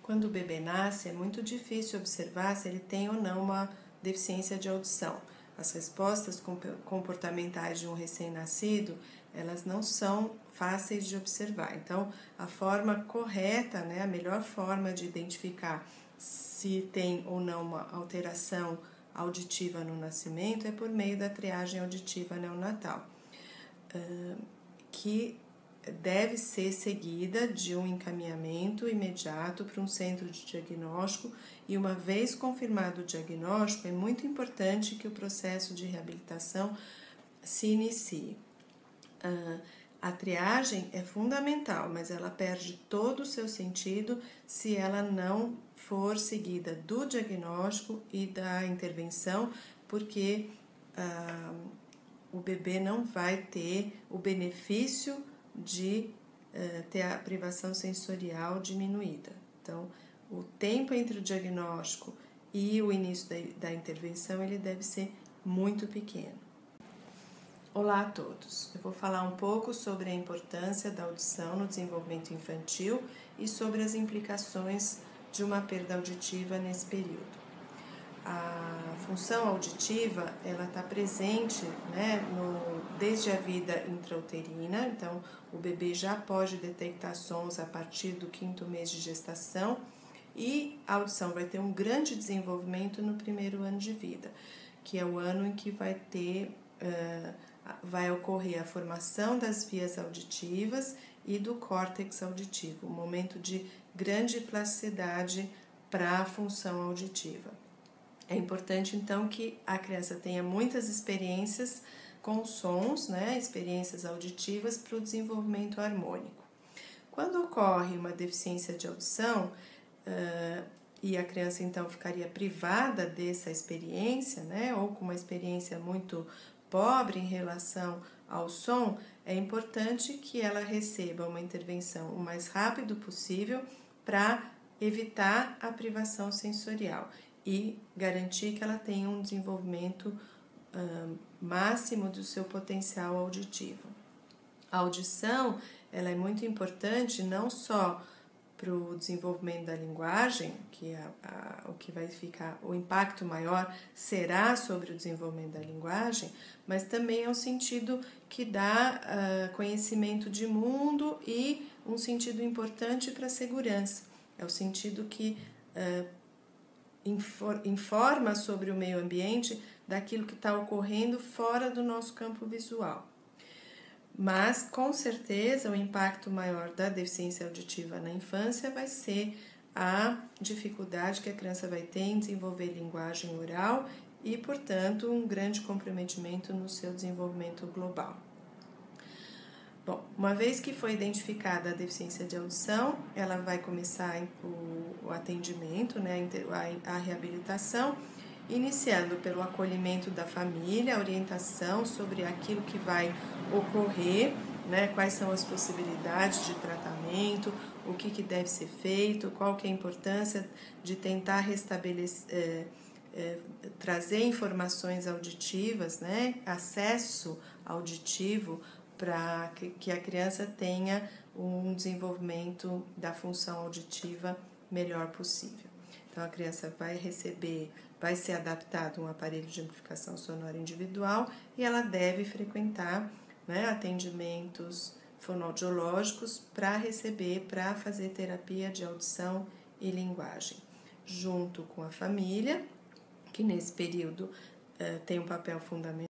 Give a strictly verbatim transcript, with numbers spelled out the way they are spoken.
Quando o bebê nasce, é muito difícil observar se ele tem ou não uma deficiência de audição. As respostas comportamentais de um recém-nascido, elas não são fáceis de observar. Então, a forma correta, né, a melhor forma de identificar se tem ou não uma alteração auditiva no nascimento é por meio da triagem auditiva neonatal, que deve ser seguida de um encaminhamento imediato para um centro de diagnóstico, e uma vez confirmado o diagnóstico, é muito importante que o processo de reabilitação se inicie. A triagem é fundamental, mas ela perde todo o seu sentido se ela não for seguida do diagnóstico e da intervenção, porque ah, o bebê não vai ter o benefício de uh, ter a privação sensorial diminuída. Então, o tempo entre o diagnóstico e o início da, da intervenção, ele deve ser muito pequeno. Olá a todos! Eu vou falar um pouco sobre a importância da audição no desenvolvimento infantil e sobre as implicações de uma perda auditiva nesse período. A função auditiva, ela está presente, né, no, desde a vida intrauterina, então o bebê já pode detectar sons a partir do quinto mês de gestação, e a audição vai ter um grande desenvolvimento no primeiro ano de vida, que é o ano em que vai ter, uh, vai ocorrer a formação das vias auditivas e do córtex auditivo, um momento de grande plasticidade para a função auditiva. É importante, então, que a criança tenha muitas experiências com sons, né, experiências auditivas para o desenvolvimento harmônico. Quando ocorre uma deficiência de audição, uh, e a criança, então, ficaria privada dessa experiência, né, ou com uma experiência muito pobre em relação ao som, é importante que ela receba uma intervenção o mais rápido possível para evitar a privação sensorial e garantir que ela tenha um desenvolvimento uh, máximo do seu potencial auditivo. A audição, ela é muito importante não só para o desenvolvimento da linguagem, que é a, a, o que vai ficar, o impacto maior será sobre o desenvolvimento da linguagem, mas também é um sentido que dá uh, conhecimento de mundo e um sentido importante para a segurança. É o sentido que uh, informa sobre o meio ambiente daquilo que está ocorrendo fora do nosso campo visual. Mas, com certeza, o impacto maior da deficiência auditiva na infância vai ser a dificuldade que a criança vai ter em desenvolver linguagem oral e, portanto, um grande comprometimento no seu desenvolvimento global. Bom, uma vez que foi identificada a deficiência de audição, ela vai começar o, o atendimento, né, a, a reabilitação, iniciando pelo acolhimento da família, a orientação sobre aquilo que vai ocorrer, né, quais são as possibilidades de tratamento, o que, que deve ser feito, qual que é a importância de tentar restabelecer, é, é, trazer informações auditivas, né, acesso auditivo, para que a criança tenha um desenvolvimento da função auditiva melhor possível. Então, a criança vai receber, vai ser adaptado um aparelho de amplificação sonora individual e ela deve frequentar, né, atendimentos fonoaudiológicos para receber, para fazer terapia de audição e linguagem, junto com a família, que nesse período uh, tem um papel fundamental.